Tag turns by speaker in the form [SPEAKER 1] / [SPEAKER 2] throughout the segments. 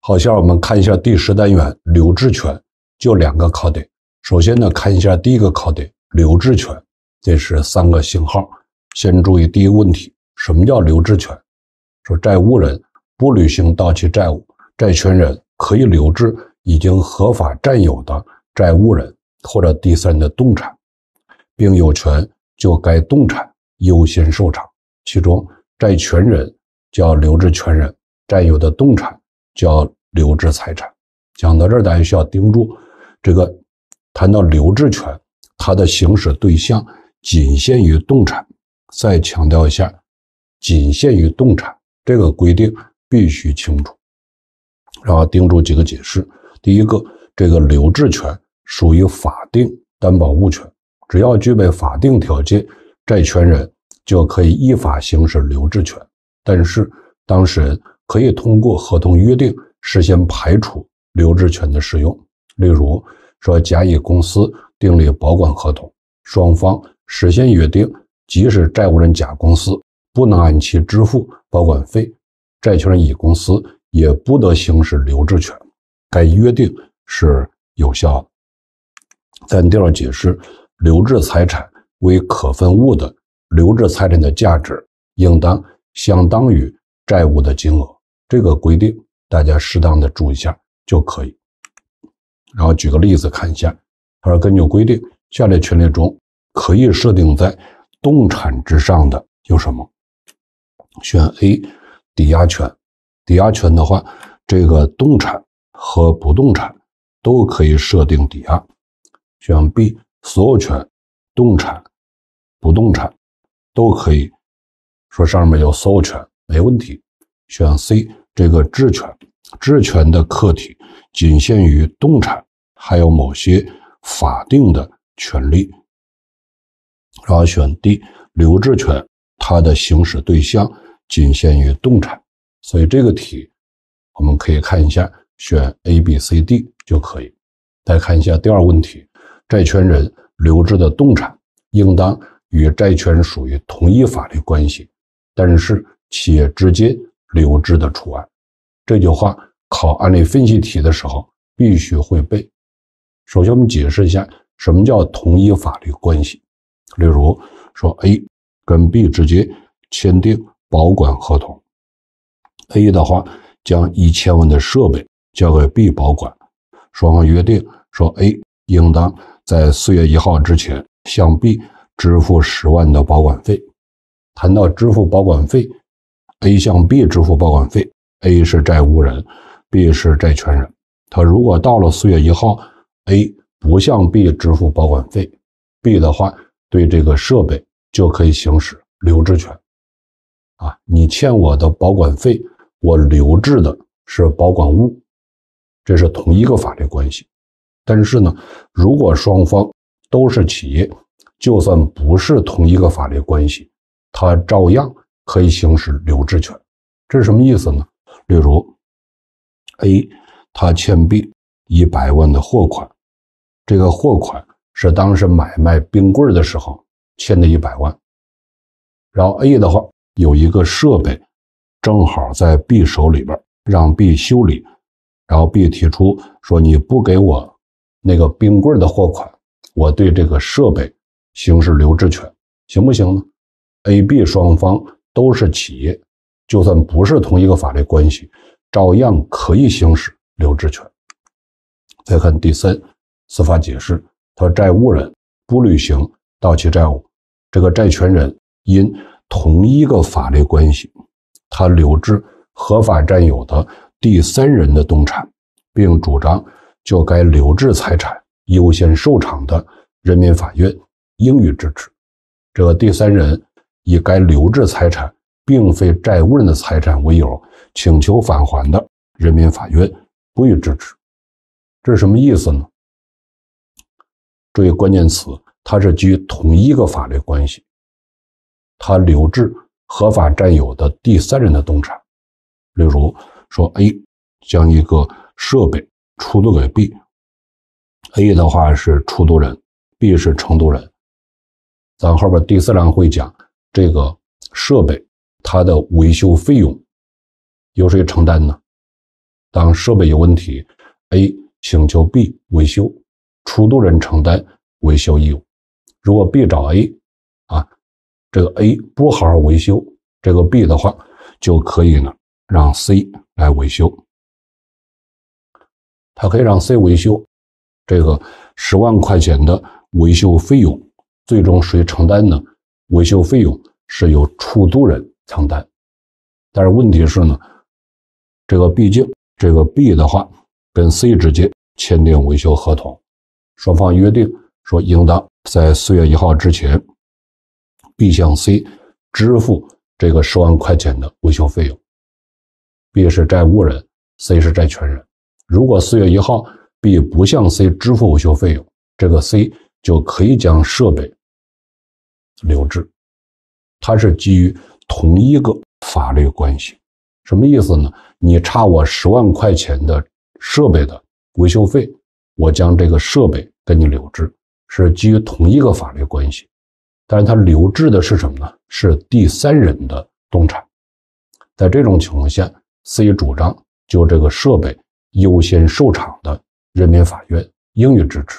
[SPEAKER 1] 好，下面我们看一下第10单元留置权，就2个考点。首先呢，看一下第一个考点留置权，这是3个星号。先注意第一个问题，什么叫留置权？说债务人不履行到期债务，债权人可以留置已经合法占有的债务人或者第三人的动产，并有权就该动产优先受偿。其中债权人叫留置权人，占有的动产叫留置财产。讲到这儿，大家需要盯住这个，谈到留置权，它的行使对象仅限于动产。再强调一下，仅限于动产这个规定必须清楚。然后盯住几个解释。第一个，这个留置权属于法定担保物权，只要具备法定条件，债权人就可以依法行使留置权。但是当事人可以通过合同约定实现排除留置权的适用。例如说，甲乙公司订立保管合同，双方实现约定，即使债务人甲公司不能按期支付保管费，债权人乙公司也不得行使留置权，该约定是有效的。再第二解释，留置财产为可分物的，留置财产的价值应当相当于债务的金额，这个规定大家适当的注意一下就可以。然后举个例子看一下，他说根据规定，下列权利中可以设定在动产之上的有什么？选 A 抵押权。抵押权的话，这个动产和不动产都可以设定抵押。选 B 所有权，动产不动产都可以说上面有所有权，没问题。选 C 这个质权，质权的客体仅限于动产，还有某些法定的权利。然后选 D 留置权，它的行使对象仅限于动产。所以这个题我们可以看一下，选 A、B、C、D 就可以。再看一下第二个问题，债权人留置的动产应当与债权属于同一法律关系，但是企业之间留置的除外。这句话考案例分析题的时候必须会背。首先我们解释一下什么叫同一法律关系。例如说 A 跟 B 之间签订保管合同， A 的话将1000万的设备交给 B 保管，双方约定说 A 应当在4月1号之前向 B 支付10万的保管费。谈到支付保管费， A 向 B 支付保管费， A 是债务人， B 是债权人。他如果到了4月1号 A 不向 B 支付保管费， B 的话对这个设备就可以行使留置权。你欠我的保管费，我留置的是保管物，这是同一个法律关系。但是呢，如果双方都是企业，就算不是同一个法律关系，它照样可以行使留置权。这是什么意思呢？例如 A 他欠 B 100万的货款，这个货款是当时买卖冰棍的时候欠的100万。然后 A 的话有一个设备正好在 B 手里边，让 B 修理，然后 B 提出说你不给我那个冰棍的货款，我对这个设备行使留置权，行不行呢？ A、B 双方都是企业，就算不是同一个法律关系，照样可以行使留置权。再看第3司法解释，他债务人不履行到期债务，这个债权人因同一个法律关系，他留置合法占有的第三人的动产，并主张就该留置财产优先受偿的，人民法院应予支持。这个第三人以该留置财产并非债务人的财产为由请求返还的，人民法院不予支持。这是什么意思呢？注意关键词，它是基于同一个法律关系，他留置合法占有的第三人的动产。例如说 A 将一个设备出租给 B， A 的话是出租人， B 是承租人。咱后边第4栏会讲这个设备它的维修费用由谁承担呢？ 当设备有问题 ，A 请求 B 维修，出租人承担维修义务。如果 B 找 A， 这个 A 不好好维修，这个 B 的话就可以呢让 C 来维修。他可以让 C 维修，这个10万块钱的维修费用，最终谁承担呢？维修费用是由出租人承担。但是问题是呢，毕竟这个 B 的话跟 C 之间签订维修合同，双方约定说应当在4月1号之前 B 向 C 支付这个10万块钱的维修费用。B 是债务人， C 是债权人。如果4月1号 B 不向 C 支付维修费用，这个 C 就可以将设备留置。它是基于同一个法律关系。什么意思呢？你差我10万块钱的设备的维修费，我将这个设备跟你留置，是基于同一个法律关系。但是它留置的是什么呢？是第三人的动产。在这种情况下， C 主张就这个设备优先受偿的，人民法院应予支持。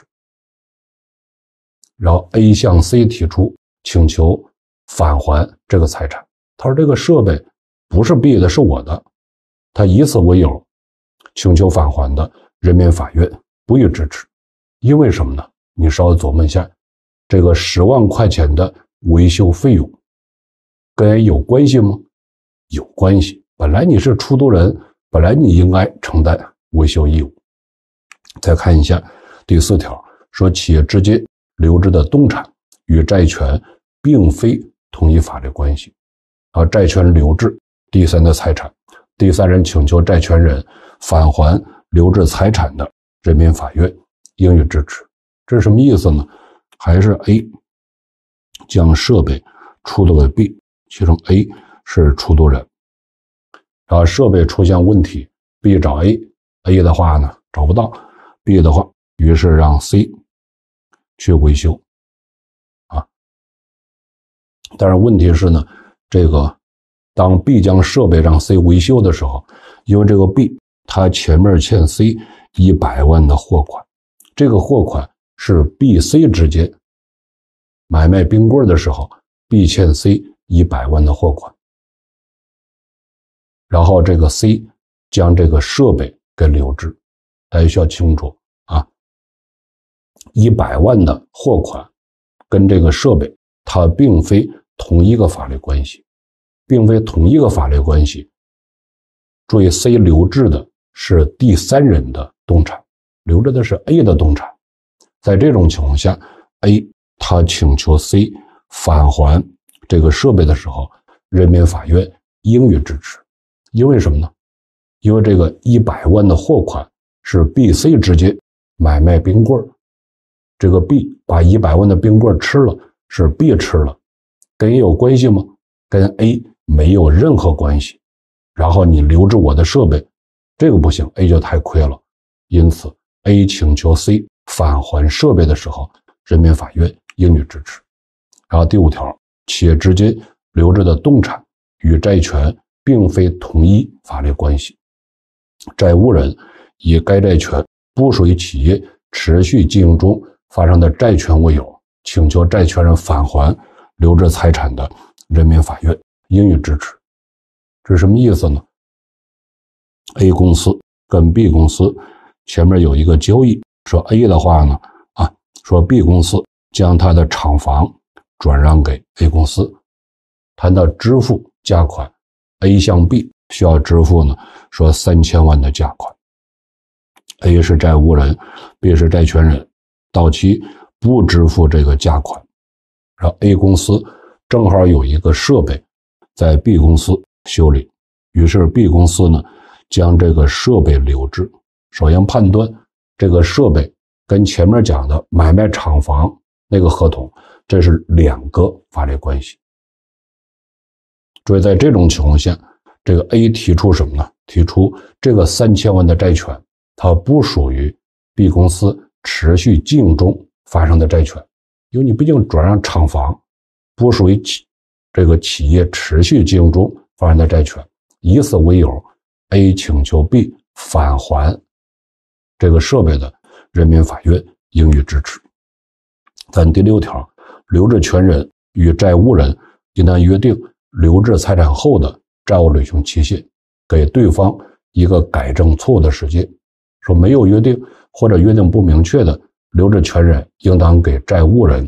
[SPEAKER 1] 然后 A 向 C 提出请求返还这个财产，他说这个设备不是 B 的，是我的，他以此为由请求返还的，人民法院不予支持。因为什么呢？你稍微琢磨一下，这个10万块钱的维修费用跟 A 有关系吗？有关系。本来你是出租人，本来你应该承担维修义务。再看一下第4条，说企业之间留置的动产与债权并非同一法律关系，而债权留置第三的财产，第三人请求债权人返还留置财产的，人民法院应予支持。这是什么意思呢？还是 A 将设备出租给 B， 其中 A 是出租人，然后设备出现问题 ，B 找 A 的话呢找不到 ，B 的话于是让 C 去维修但是问题是呢，当 B 将设备让 C 维修的时候，因为这个 B 他前面欠 C 100万的货款，这个货款是 B、C 之间买卖冰棍的时候 B 欠 C 100万的货款，然后这个 C 将这个设备给留置。大家需要清楚100万的货款跟这个设备它并非同一个法律关系，并非同一个法律关系。注意 C 留置的是第三人的动产，留置的是 A 的动产。在这种情况下 A 他请求 C 返还这个设备的时候，人民法院应予支持。因为什么呢？因为这个100万的货款是 B、C 之间买卖冰棍，这个 B 把100万的冰棍吃了，是 B 吃了，跟 A 有关系吗？跟 A 没有任何关系。然后你留置我的设备，这个不行， A 就太亏了。因此 A 请求 C 返还设备的时候，人民法院应予支持。然后第5条，企业之间留置的动产与债权并非同一法律关系，债务人以该债权不属于企业持续经营中发生的债权为由，请求债权人返还留置财产的，人民法院应予支持。这是什么意思呢？ A 公司跟 B 公司前面有一个交易，说 A 的话呢说 B 公司将他的厂房转让给 A 公司，谈到支付价款， A 向 B 需要支付呢说3000万的价款。 A 是债务人， B 是债权人，到期不支付这个价款，然后 A 公司正好有一个设备在 B 公司修理，于是 B 公司呢将这个设备留置。首先判断这个设备跟前面讲的买卖厂房那个合同，这是2个法律关系。所以在这种情况下，这个 A 提出什么呢？提出这个3000万的债权它不属于 B 公司持续经营中发生的债权，因为你毕竟转让厂房不属于这个企业持续经营中发生的债权。以此为由， A 请求 B 返还这个设备的，人民法院应予支持。咱第6条，留置权人与债务人应当约定留置财产后的债务履行期限，给对方一个改正错误的时间。说没有约定或者约定不明确的，留置权人应当给债务人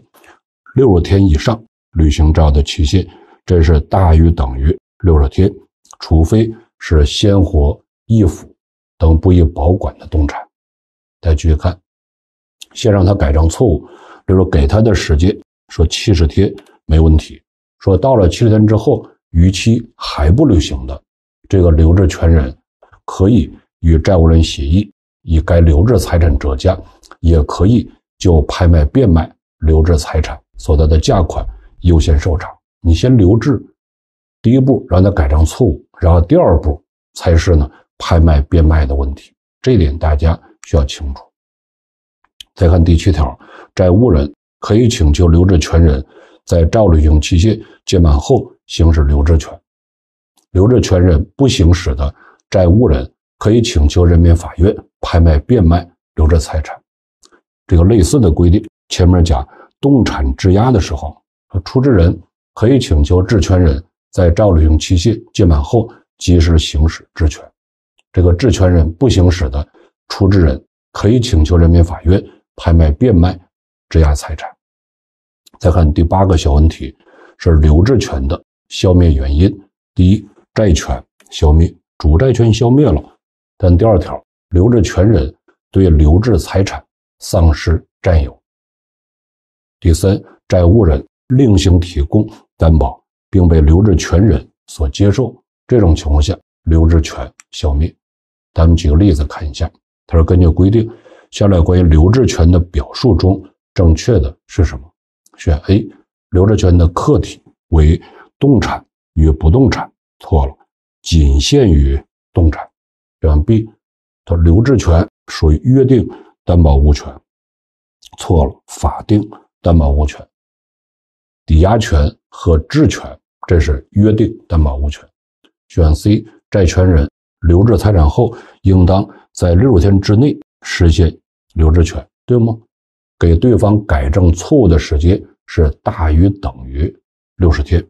[SPEAKER 1] 60天以上履行债务的期限，这是大于等于60天，除非是鲜活、易腐等不易保管的动产。再继续看，先让他改正错误，比如说给他的时间说70天没问题，说到了70天之后逾期还不履行的，这个留置权人可以与债务人协议，以该留置财产折价，也可以就拍卖变卖留置财产所得的价款优先受偿。你先留置，第一步让他改正错误，然后第二步才是呢拍卖变卖的问题，这一点大家需要清楚。再看第7条，债务人可以请求留置权人在债务履行期限届满后行使留置权。留置权人不行使的，债务人可以请求人民法院拍卖变卖留置财产。这个类似的规定，前面讲动产质押的时候，出质人可以请求质权人在债务履行期限届满后及时行使质权。这个质权人不行使的，出质人可以请求人民法院拍卖变卖质押财产。再看第8个小问题，是留置权的消灭原因。第一，债权消灭，主债权消灭了。但第2条，留置权人对留置财产丧失占有。第3，债务人另行提供担保并被留置权人所接受，这种情况下留置权消灭。咱们举个例子看一下，他说根据规定，下列关于留置权的表述中正确的是什么？选 A， 留置权的客体为动产与不动产，错了，仅限于动产。选 B， 它留置权属于约定担保物权，错了，法定担保物权。抵押权和质权，这是约定担保物权。选 C， 债权人留置财产后应当在60天之内实现留置权，对吗？给对方改正错误的时间是大于等于60天。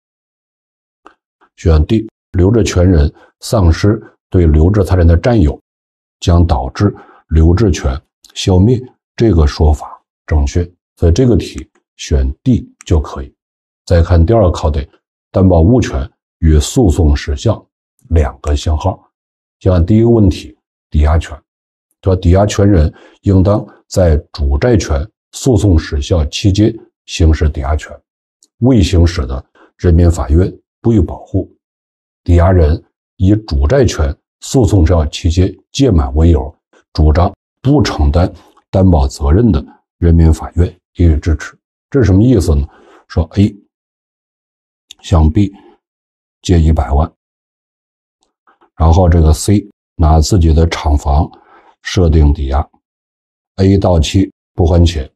[SPEAKER 1] 选 D， 留置权人丧失对留置财产的占有，将导致留置权消灭，这个说法正确，所以这个题选 D 就可以。再看第2个考点，担保物权与诉讼时效2个星号。先看第一个问题，抵押权，说抵押权人应当在主债权诉讼时效期间行使抵押权，未行使的，人民法院不予保护。抵押人以主债权诉讼时效期间届满为由，主张不承担担保责任的，人民法院应予支持。这是什么意思呢？说 A 向 B 借100万，然后这个 C 拿自己的厂房设定抵押， A 到期不还钱，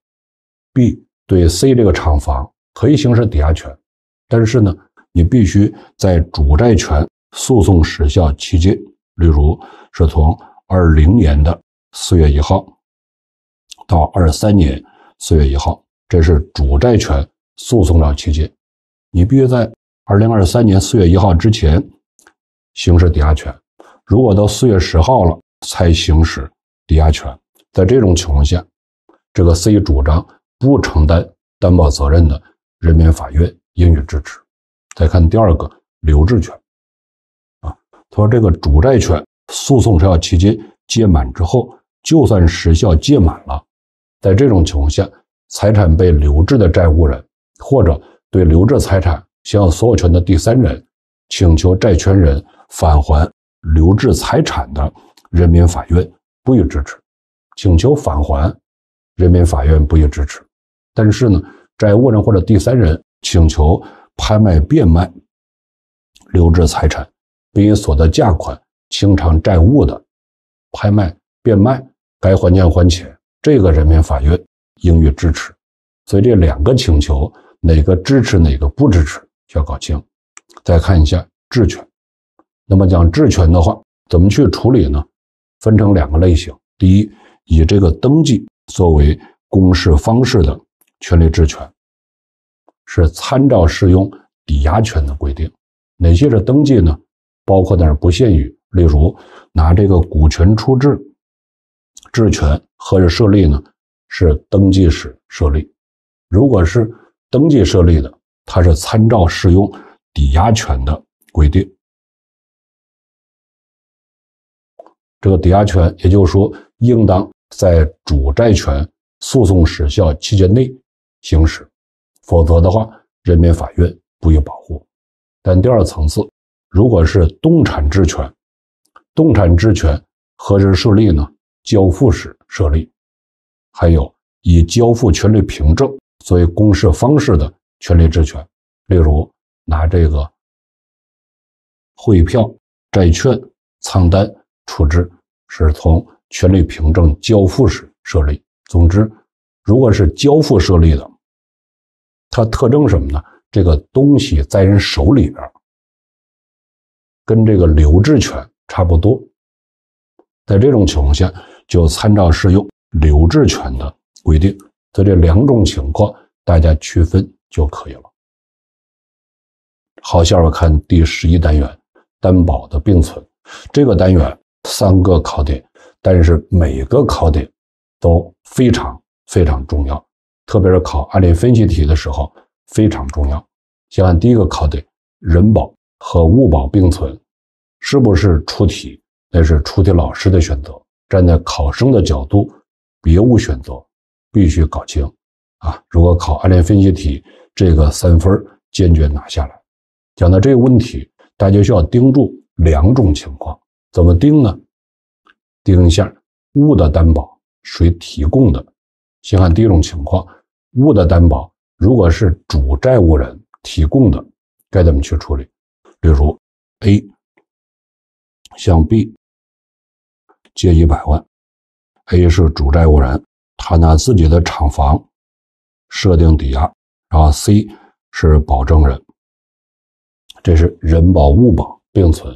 [SPEAKER 1] B 对 C 这个厂房可以行使抵押权，但是呢，你必须在主债权诉讼时效期间，例如是从20年的4月1号到23年4月1号，这是主债权诉讼的期间，你必须在2023年4月1号之前行使抵押权，如果到4月10号了才行使抵押权，在这种情况下，这个 C 主张不承担担保责任的，人民法院应予支持。再看第2个留置权，他说这个主债权诉讼时效期间届满之后，就算时效届满了，在这种情况下，财产被留置的债务人或者对留置财产享有所有权的第三人请求债权人返还留置财产的，人民法院不予支持。请求返还，人民法院不予支持。但是呢，债务人或者第三人请求拍卖变卖留置财产，并以所得价款清偿债务的，拍卖变卖该还钱还钱，这个人民法院应予支持。所以这2个请求哪个支持哪个不支持需要搞清。再看一下质权，那么讲质权的话怎么去处理呢？ 分成2个类型。第一，以这个登记作为公示方式的权利质权，是参照适用抵押权的规定。哪些是登记呢？包括但是不限于，例如拿这个股权出质质权何时设立呢？是登记时设立。如果是登记设立的，它是参照适用抵押权的规定。这个抵押权，也就是说，应当在主债权诉讼时效期间内行使，否则的话，人民法院不予保护。但第二层次，如果是动产质权，动产质权何时设立呢？交付时设立。还有以交付权利凭证作为公示方式的权利质权，例如拿这个汇票、债券、仓单出质，是从权利凭证交付时设立。总之，如果是交付设立的，它特征什么呢？这个东西在人手里边，跟这个留置权差不多。在这种情况下，就参照适用留置权的规定。所以这2种情况大家区分就可以了。好，下边看第11单元，担保的并存。这个单元3个考点，但是每个考点都非常重要，特别是考案例分析题的时候非常重要。先看第一个考点，人保和物保并存，是不是出题？那是出题老师的选择，站在考生的角度，别无选择，必须搞清啊！如果考案例分析题，这个3分坚决拿下来。讲到这个问题，大家需要盯住2种情况。怎么盯呢？盯一下物的担保谁提供的。先看第一种情况，物的担保如果是主债务人提供的，该怎么去处理？例如 A 向 B 借100万， A 是主债务人，他拿自己的厂房设定抵押，然后 C 是保证人，这是人保物保并存。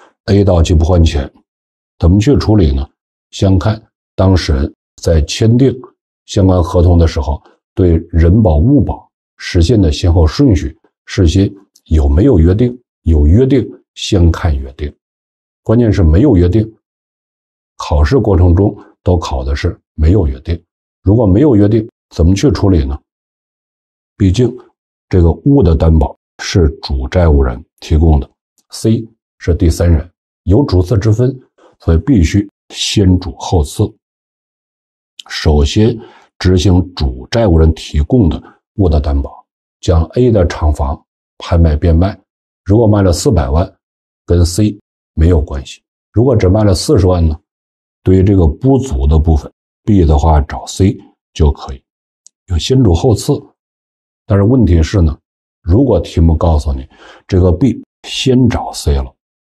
[SPEAKER 1] A 到期不还钱，怎么去处理呢？先看当事人在签订相关合同的时候，对人保物保实现的先后顺序事先有没有约定？有约定先看约定，关键是没有约定，考试过程中都考的是没有约定。如果没有约定，怎么去处理呢？毕竟这个物的担保是主债务人提供的， C 是第三人，有主次之分，所以必须先主后次。首先执行主债务人提供的物的担保，将 A 的厂房拍卖变卖，如果卖了400万，跟 C 没有关系。如果只卖了40万呢？对于这个不足的部分 ，B 的话找 C 就可以，有先主后次。但是问题是呢，如果题目告诉你这个 B 先找 C 了，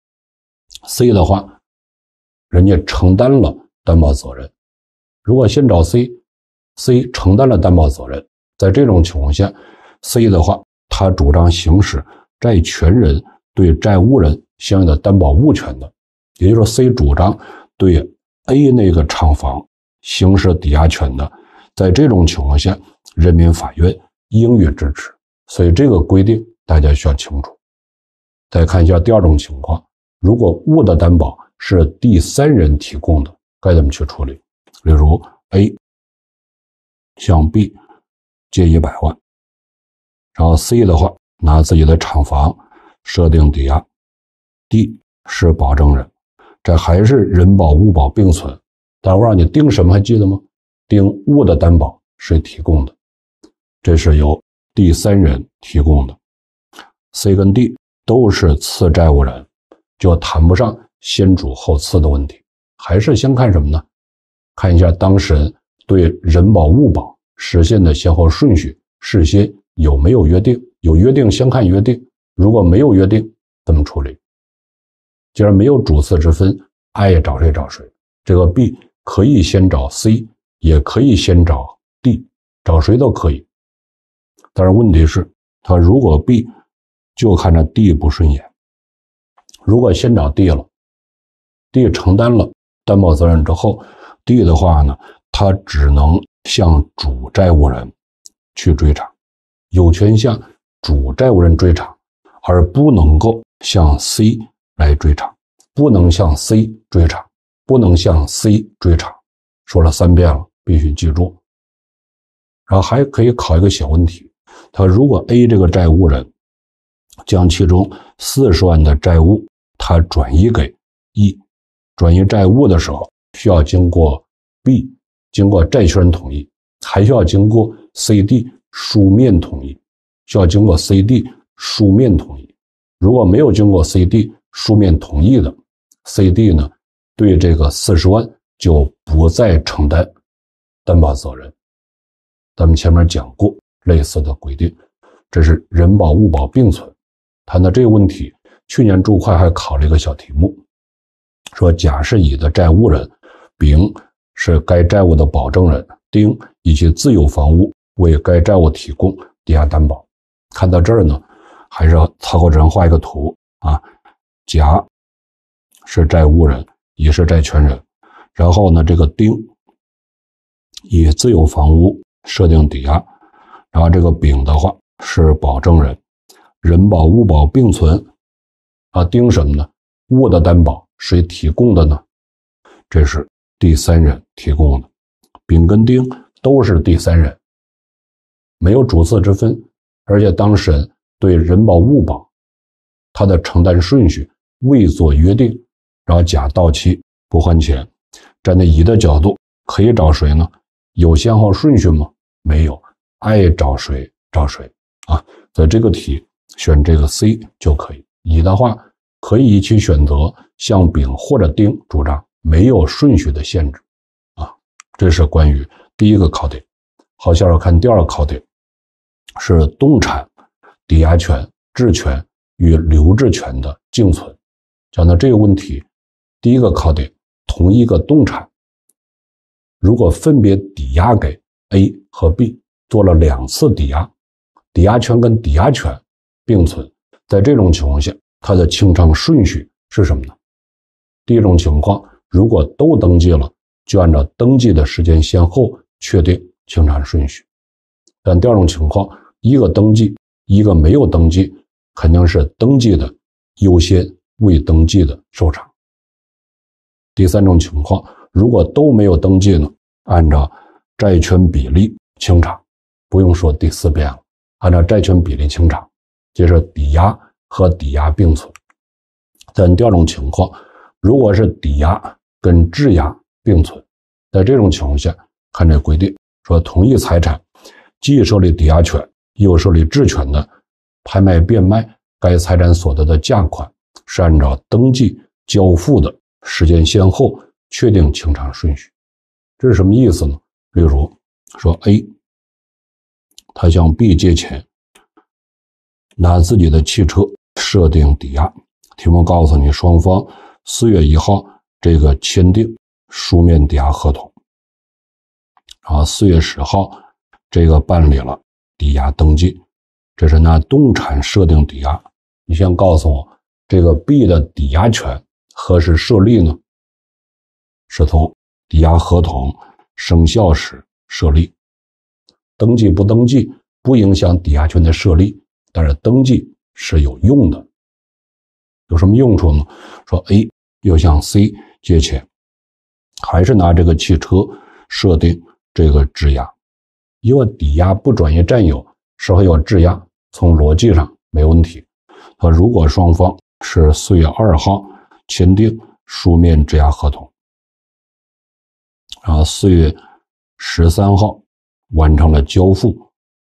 [SPEAKER 1] C 的话人家承担了担保责任，如果先找 C 承担了担保责任，在这种情况下 C 的话他主张行使债权人对债务人相应的担保物权的，也就是说 C 主张对 A 那个厂房行使抵押权的，在这种情况下人民法院应予支持，所以这个规定大家需要清楚。再看一下第二种情况，如果物的担保是第三人提供的，该怎么去处理？例如 A 向 B 借100万，然后 C 的话拿自己的厂房设定抵押， D 是保证人，这还是人保物保并存，但我让你定什么还记得吗？定物的担保谁提供的，这是由第三人提供的。 C 跟 D 都是次债务人，就谈不上先主后次的问题，还是先看什么呢？看一下当事人对人保物保实现的先后顺序事先有没有约定，有约定先看约定，如果没有约定怎么处理？既然没有主次之分，爱找谁找谁，这个 B 可以先找 C， 也可以先找 D， 找谁都可以。但是问题是他如果 B 就看着 D 不顺眼，如果先找 D 了， D 承担了担保责任之后 ，D 的话呢，他只能向主债务人去追偿，有权向主债务人追偿，而不能够向 C 来追偿，不能向 C 追偿，不能向 C 追偿。说了3遍了，必须记住。然后还可以考一个小问题，他如果 A 这个债务人将其中40万的债务他转移给 E， 转移债务的时候需要经过 B， 经过债权人同意，还需要经过 CD 书面同意，需要经过 CD 书面同意。如果没有经过 CD 书面同意的 ，CD 呢对这个40万就不再承担担保责任。咱们前面讲过类似的规定，这是人保物保并存。谈到这个问题，去年注会还考了一个小题目，说甲是乙的债务人，丙是该债务的保证人，丁以其自有房屋为该债务提供抵押担保。看到这儿呢，还是草稿纸上画一个图啊，甲是债务人，乙是债权人，然后呢，这个丁以自有房屋设定抵押，然后这个丙的话是保证人，人保物保并存啊。丁什么呢？物的担保谁提供的呢？这是第三人提供的。丙跟丁都是第三人，没有主次之分，而且当事人对人保物保他的承担顺序未做约定，然后甲到期不还钱，站在乙的角度可以找谁呢？有先后顺序吗？没有，爱找谁找谁啊。所以这个题选这个 C 就可以。乙的话可以以其选择向丙或者丁主张，没有顺序的限制啊。这是关于第一个考点。好，下面看第二个考点，是动产、抵押权、质权与留置权的竞存。讲到这个问题，第一个考点，同一个动产如果分别抵押给 A 和 B， 做了2次抵押，抵押权跟抵押权并存，在这种情况下，它的清偿顺序是什么呢？第一种情况，如果都登记了，就按照登记的时间先后确定清偿顺序。但第二种情况，一个登记，一个没有登记，肯定是登记的优先，未登记的受偿。第三种情况，如果都没有登记呢，按照债权比例清偿，不用说第4遍了，按照债权比例清偿，接着抵押和抵押并存。但第二种情况，如果是抵押跟质押并存，在这种情况下，看这规定说，同一财产既设立抵押权又设立质权的，拍卖变卖该财产所得的价款是按照登记交付的时间先后确定清偿顺序。这是什么意思呢？例如说 A 他向 B 借钱，拿自己的汽车设定抵押，题目告诉你双方4月1号这个签订书面抵押合同，然后4月10号这个办理了抵押登记，这是拿动产设定抵押。你先告诉我，这个 B 的抵押权何时设立呢？是从抵押合同生效时设立。登记不登记不影响抵押权的设立，但是登记是有用的。有什么用处呢？说 A 又向 C 借钱，还是拿这个汽车设定这个质押，因为抵押不转移占有，是会有质押，从逻辑上没问题。如果双方是4月2号签订书面质押合同，然后4月13号完成了交付，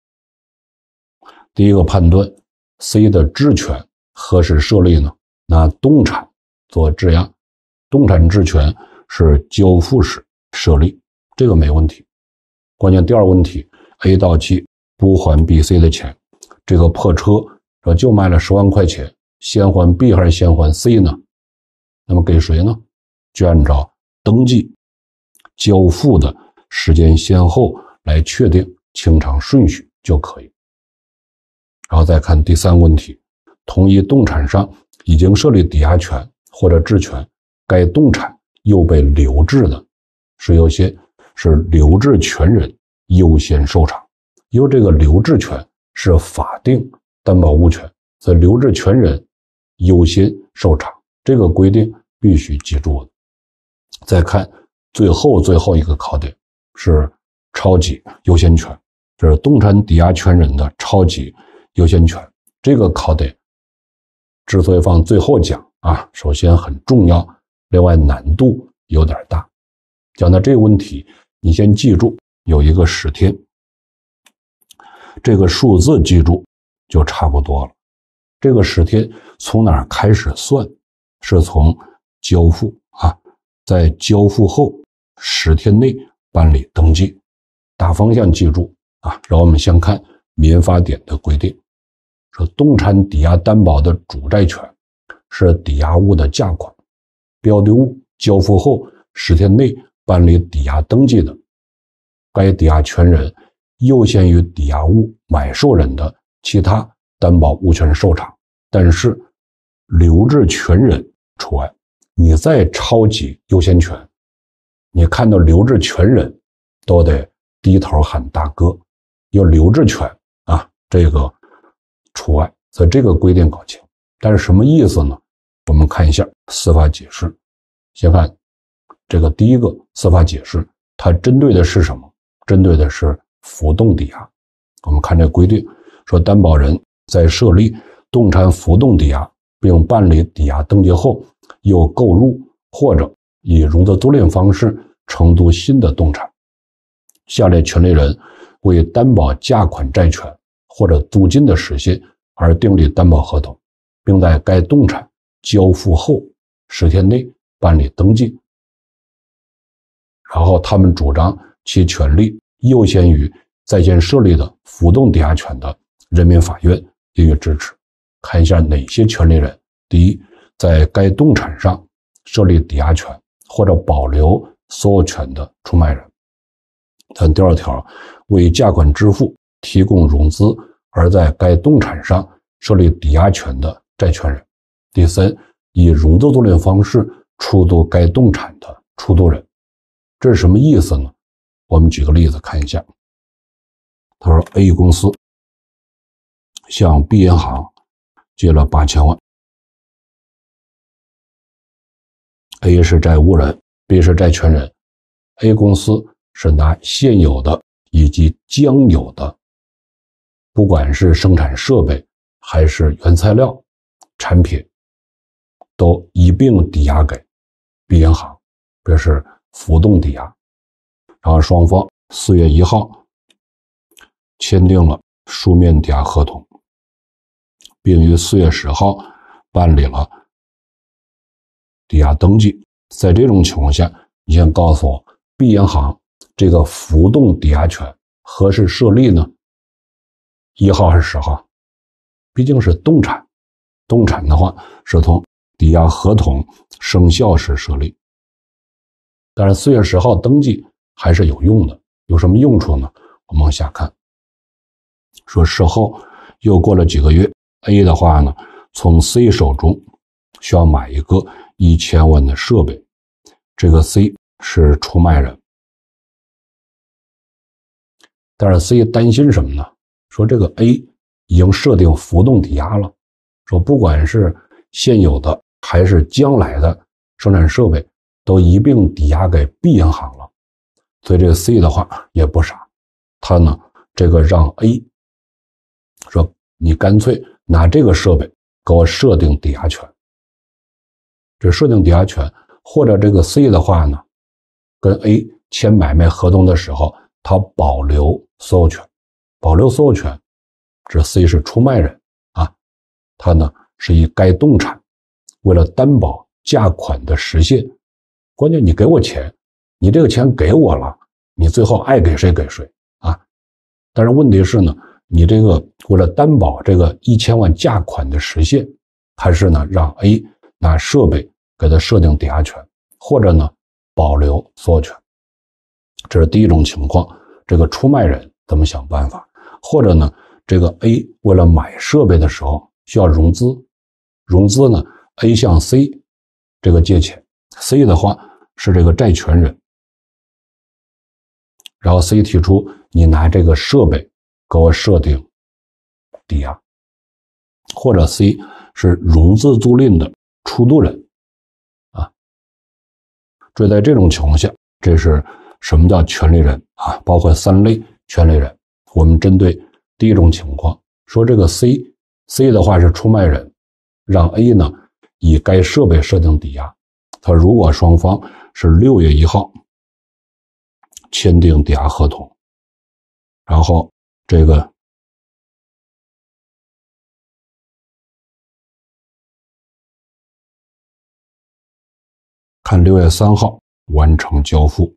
[SPEAKER 1] 第一个判断 C 的质权何时设立呢？拿动产做质押，动产质权是交付时设立，这个没问题。关键第二个问题， A 到期不还 B、C 的钱，这个破车就卖了10万块钱，先还 B 还是先还 C 呢？那么给谁呢？就按照登记交付的时间先后来确定清偿顺序就可以。然后再看第三个问题，同一动产上已经设立抵押权或者质权，该动产又被留置的，是优先是留置权人优先受偿，因为这个留置权是法定担保物权，所以留置权人优先受偿，这个规定必须记住的。再看最后一个考点是超级优先权，这是动产抵押权人的超级优先权。这个考点之所以放最后讲啊，首先很重要，另外难度有点大。讲到这个问题，你先记住有一个10天，这个数字记住就差不多了。这个10天从哪儿开始算？是从交付啊，在交付后10天内办理登记。大方向记住啊，让我们先看民法典的规定，说动产抵押担保的主债权是抵押物的价款，标的物交付后10天内办理抵押登记的，该抵押权人优先于抵押物买受人的其他担保物权受偿，但是留置权人除外。你在超级优先权，你看到留置权人都得低头喊大哥，有留置权啊，这个除外，所以这个规定搞清。但是什么意思呢？我们看一下司法解释。先看这个第一个司法解释，它针对的是什么？针对的是浮动抵押。我们看这规定说，担保人在设立动产浮动抵押并办理抵押登记后，又购入或者以融资租赁方式承租新的动产，下列权利人为担保价款债权或者租金的实现而订立担保合同，并在该动产交付后10天内办理登记，然后他们主张其权利优先于在线设立的浮动抵押权的，人民法院予以支持。看一下哪些权利人：第一，在该动产上设立抵押权或者保留所有权的出卖人。看第二条，为价款支付提供融资而在该动产上设立抵押权的债权人。第三，以融资租赁方式出租该动产的出租人。这是什么意思呢？我们举个例子看一下。他说 A 公司向 B 银行借了8000万， A 是债务人， B 是债权人。 A 公司是拿现有的以及将有的，不管是生产设备还是原材料产品，都一并抵押给 B 银行，这是浮动抵押。然后双方4月1号签订了书面抵押合同，并于4月10号办理了抵押登记。在这种情况下，你先告诉我 B 银行这个浮动抵押权何时设立呢？1号还是10号？毕竟是动产，动产的话是从抵押合同生效时设立。但是4月10号登记还是有用的，有什么用处呢？我们往下看，说事后又过了几个月， A 的话呢，从 C 手中需要买一个1000万的设备，这个 C 是出卖人。但是 C 担心什么呢？说这个 A 已经设定浮动抵押了，说不管是现有的还是将来的生产设备都一并抵押给 B 银行了。所以这个 C 的话也不傻，他呢这个让 A 说你干脆拿这个设备给我设定抵押权。这设定抵押权，或者这个 C 的话呢，跟 A 签买卖合同的时候，他保留所有权。保留所有权，这 C 是出卖人啊，他呢是以该动产为了担保价款的实现，关键你给我钱，你这个钱给我了，你最后爱给谁给谁啊。但是问题是呢，你这个为了担保这个1000万价款的实现，还是呢让 A 拿设备给他设定抵押权，或者呢保留所有权。这是第一种情况，这个出卖人怎么想办法？或者呢这个 A 为了买设备的时候需要融资，融资呢 A 向 C 这个借钱， C 的话是这个债权人，然后 C 提出你拿这个设备给我设定抵押，或者 C 是融资租赁的出租人啊。所以在这种情况下，这是什么叫权利人啊？包括3类权利人。我们针对第一种情况，说这个 C 的话是出卖人，让 A 呢以该设备设定抵押。他如果双方是6月1号签订抵押合同，然后这个看6月3号完成交付，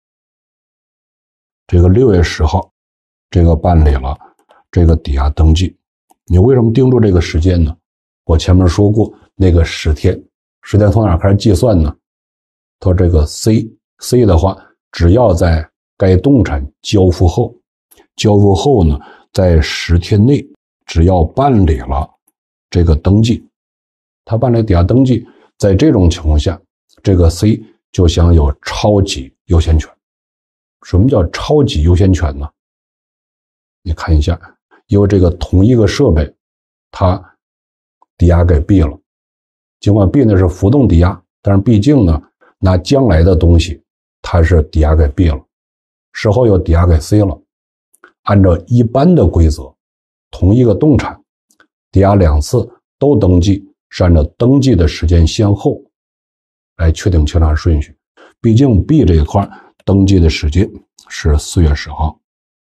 [SPEAKER 1] 这个6月10号这个办理了这个抵押登记。你为什么盯住这个时间呢？我前面说过那个10天从哪开始计算呢？他说这个 C 的话，只要在该动产交付后呢，在10天内只要办理了这个登记，他办理抵押登记，在这种情况下，这个 C 就享有超级优先权。什么叫超级优先权呢？你看一下，因为这个同一个设备，它抵押给 B 了，尽管 B 呢是浮动抵押，但是毕竟呢，拿将来的东西，它是抵押给 B 了，事后又抵押给 C 了。按照一般的规则，同一个动产抵押2次都登记，是按照登记的时间先后来确定清偿顺序。毕竟 B 这一块登记的时间是4月10号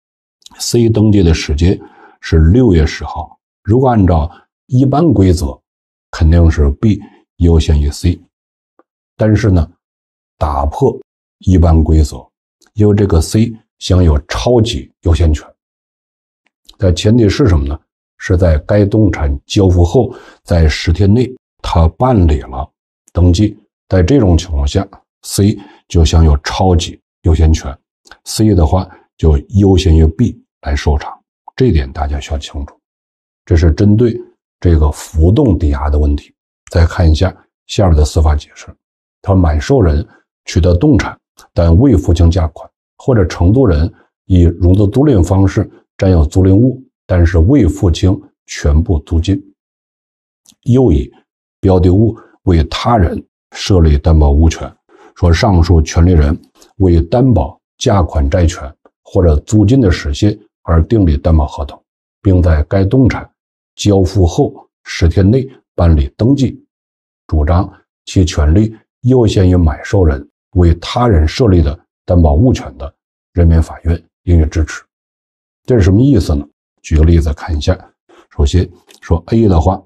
[SPEAKER 1] ，C 登记的时间是6月10号。如果按照一般规则，肯定是 B 优先于 C。但是呢，打破一般规则，因为这个 C 享有超级优先权。但前提是什么呢？是在该动产交付后，在10天内，他办理了登记。在这种情况下 ，C 就享有超级优先权。C 的话就优先于 B 来受偿，这一点大家需要清楚。这是针对这个浮动抵押的问题。再看一下下面的司法解释，他买受人取得动产，但未付清价款，或者承租人以融资租赁方式占有租赁物，但是未付清全部租金，又以标的物为他人设立担保物权，说上述权利人为担保价款债权或者租金的实现而订立担保合同，并在该动产交付后10天内办理登记，主张其权利优先于买受人为他人设立的担保物权的，人民法院应予支持。这是什么意思呢？举个例子看一下。首先说 A 的话，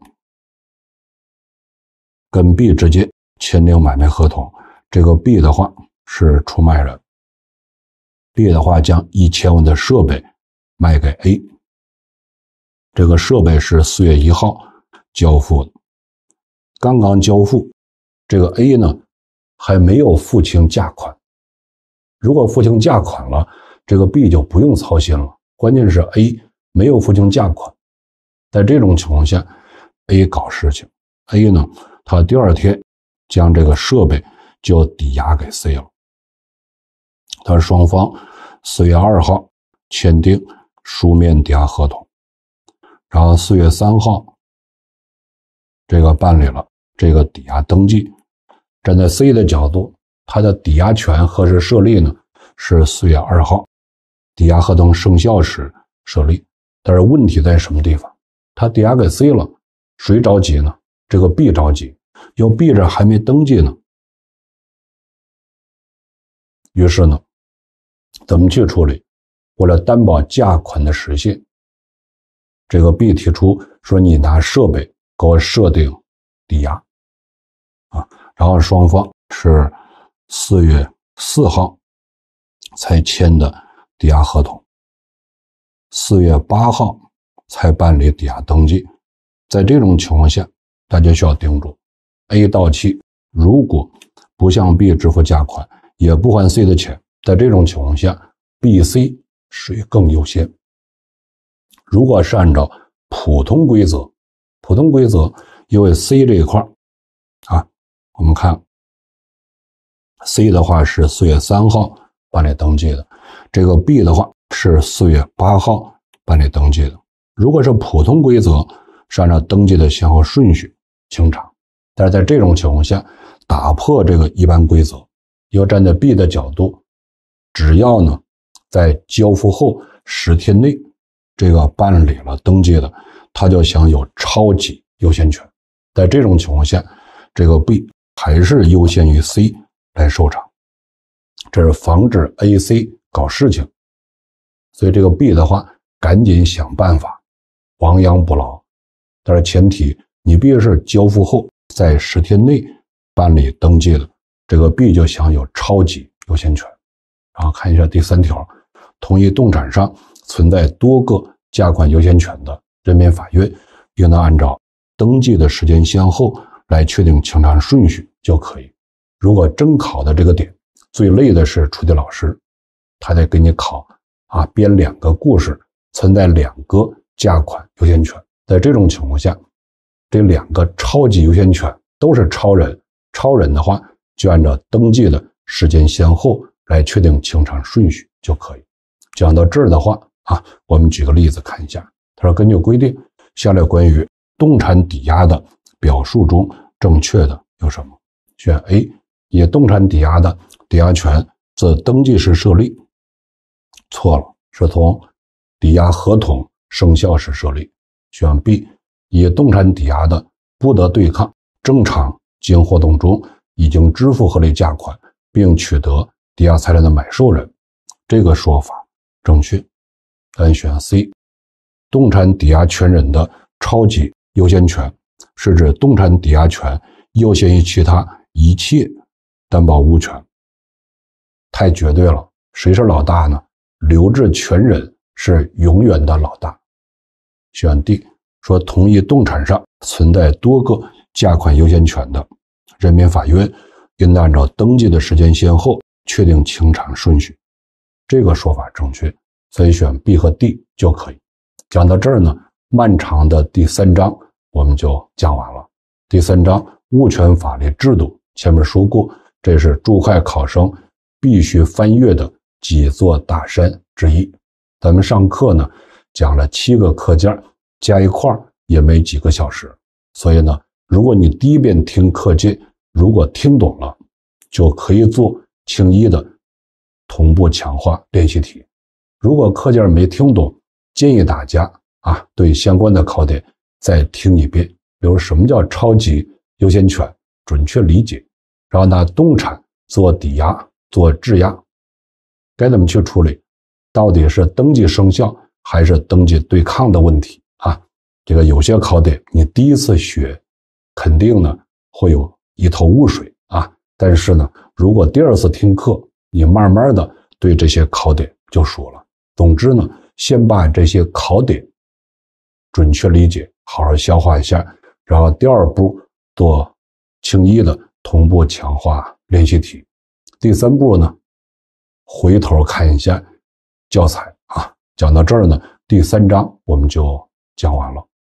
[SPEAKER 1] 跟 B 之间签订买卖合同，这个 B 的话是出卖人， B 的话将1000万的设备卖给 A， 这个设备是4月1号交付的，刚刚交付，这个 A 呢还没有付清价款。如果付清价款了，这个 B 就不用操心了，关键是 A 没有付清价款。在这种情况下 A 搞事情， A 呢他第2天将这个设备就抵押给 C 了。他双方4月2号签订书面抵押合同，然后4月3号这个办理了这个抵押登记。站在 C 的角度，他的抵押权何时设立呢？是4月2号抵押合同生效时设立。但是问题在什么地方？他抵押给 C 了，谁着急呢？这个 B 着急，因为 B 这还没登记呢。于是呢，怎么去处理？为了担保价款的实现，这个 B 提出说你拿设备给我设定抵押然后双方是4月4号才签的抵押合同，4月8号才办理抵押登记。在这种情况下，大家需要盯住 A 到期，如果不向 B 支付价款，也不还 C 的钱，在这种情况下 B、C 属于更优先。如果是按照普通规则，因为 C 这一块我们看 C 的话是4月3号办理登记的，这个 B 的话是4月8号办理登记的。如果是普通规则，是按照登记的先后顺序清偿，但是在这种情况下，打破这个一般规则，要站在 B 的角度，只要呢在交付后10天内这个办理了登记的，他就享有超级优先权。在这种情况下，这个 B 还是优先于 C 来受偿，这是防止 A、C 搞事情。所以这个 B 的话，赶紧想办法亡羊补牢。但是前提你必须是交付后在10天内办理登记的，这个 B 就享有超级优先权。然后看一下第3条，同一动产上存在多个价款优先权的，人民法院应当按照登记的时间先后来确定清偿顺序就可以。如果真考的这个点，最累的是出题老师，他得给你考编2个故事，存在2个价款优先权。在这种情况下，这2个超级优先权都是超人，超人的话就按照登记的时间先后来确定清偿顺序就可以。讲到这儿的话我们举个例子看一下。他说根据规定，下列关于动产抵押的表述中正确的有什么？选 A， 以动产抵押的抵押权自登记时设立。错了，是从抵押合同生效时设立。选 B， 以动产抵押的不得对抗正常经营活动中已经支付合理价款并取得抵押财产的买受人。这个说法正确。单选 C， 动产抵押权人的超级优先权是指动产抵押权优先于其他一切担保物权。太绝对了，谁是老大呢？留置权人是永远的老大。选 D， 说同一动产上存在多个价款优先权的，人民法院应当按照登记的时间先后确定清偿顺序。这个说法正确，所以选 B 和 D 就可以。讲到这儿呢，漫长的第3章我们就讲完了。第3章物权法律制度，前面说过，这是注会考生必须翻阅的几座大山之一。咱们上课呢讲了7个课件，加一块也没几个小时。所以呢，如果你第一遍听课件，如果听懂了，就可以做轻一的同步强化练习题。如果课件没听懂，建议大家对相关的考点再听一遍，比如什么叫超级优先权，准确理解，然后拿动产做抵押做质押，该怎么去处理，到底是登记生效还是登记对抗的问题这个有些考点你第一次学肯定呢会有一头雾水但是呢如果第2次听课，你慢慢的对这些考点就熟了。总之呢，先把这些考点准确理解，好好消化一下，然后第2步做轻一的同步强化练习题。第3步呢，回头看一下教材讲到这儿呢，第3章我们就讲完了。